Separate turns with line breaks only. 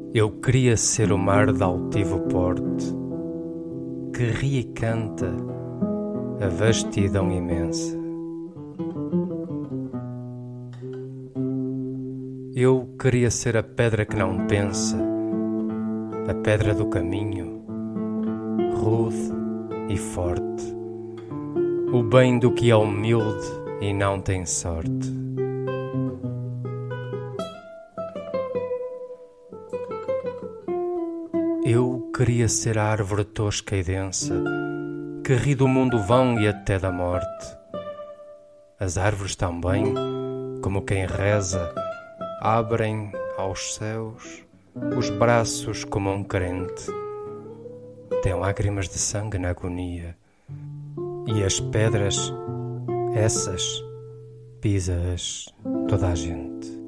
Eu queria ser o mar de altivo porte, que ri e canta a vastidão imensa. Eu queria ser a pedra que não pensa, a pedra do caminho, rude e forte, o bem do que é humilde e não tem sorte. Eu queria ser a árvore tosca e densa, que ri do mundo vão e até da morte. As árvores também, como quem reza, abrem aos céus os braços como um crente. Têm lágrimas de sangue na agonia, e as pedras, essas, pisa-as toda a gente.